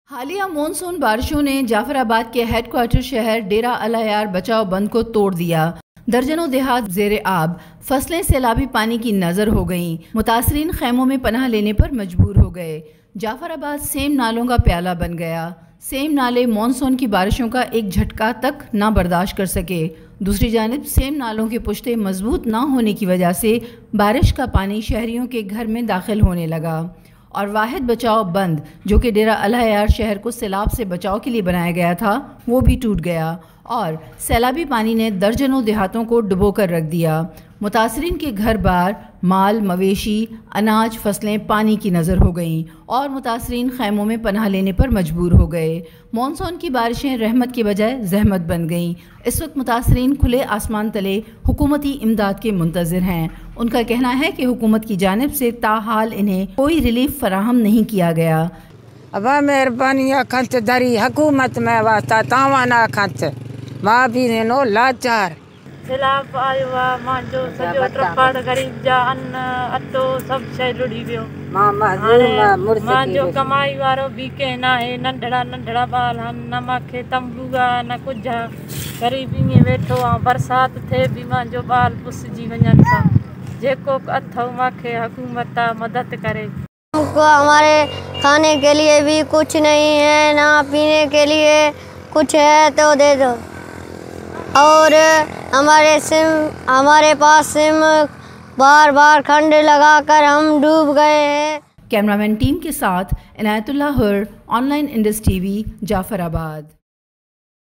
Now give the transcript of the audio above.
حالیہ مونسون بارشوں نے جعفر آباد کے ہیڈ کوارٹر شہر ڈیرہ العیار بچاؤ بند کو توڑ دیا۔ درجنوں دیہات زیر آب، فصلیں سیلابی پانی کی نظر ہو گئیں، متاثرین خیموں میں پناہ لینے پر مجبور ہو گئے۔ جعفر آباد سیم نالوں کا پیالہ بن گیا۔ سیم نالے مونسون کی بارشوں کا ایک جھٹکا تک نہ برداشت کر سکے۔ دوسری جانب سیم نالوں کے پشتے مضبوط نہ ہونے کی وجہ سے بارش کا پانی شہریوں کے گھر میں داخل ہونے لگا، اور واحد بچاؤ بند جو کہ ڈیرہ العیار شہر کو سیلاب سے بچاؤ کے لیے بنایا گیا تھا وہ بھی ٹوٹ گیا، اور سیلابی پانی نے درجنوں دیہاتوں کو ڈبو کر رکھ دیا۔ متاثرین کے گھر بار، مال مویشی، اناج، فصلیں پانی کی نظر ہو گئیں، اور متاثرین خیموں میں پناہ لینے پر مجبور ہو گئے۔ مونسون کی بارشیں رحمت کے بجائے زحمت بن گئیں۔ اس وقت متاثرین کھلے آسمان تلے حکومتی امداد کے منتظر ہیں۔ ان کا کہنا ہے کہ حکومت کی جانب سے تاحال انہیں کوئی ریلیف فراہم نہیں کیا گیا۔ ابا مہربانی کنت دری حکومت میں واسطہ تاوانا کنت ماں بھی نو لاچار سیلاب آیو आहे मुंहिंजो सॼो ट्रपड़ ग़रीब जा अन्न अटो सभु शइ रुड़ी वियो। मुंहिंजो कमाई वारो बि कंहिं न आहे। नंढड़ा नंढड़ा ॿार आहिनि, न मूंखे तंबू आहे न कुझु आहे। ग़रीब ईअं वेठो आहे, बरसाति थिए बि मुंहिंजो ॿार पुसिजी वञनि था। जेको अथव मूंखे हुकूमत मदद करे। हमको हमारे खाने के लिए भी कुछ नहीं है, ना पीने के लिए कुछ है तो दे दो। और हमारे पास सिम बार बार खंड लगाकर हम डूब गए हैं۔ کیمرامین ٹیم کے ساتھ عنایت اللہ ہر، online Indus T V, جعفر آباد۔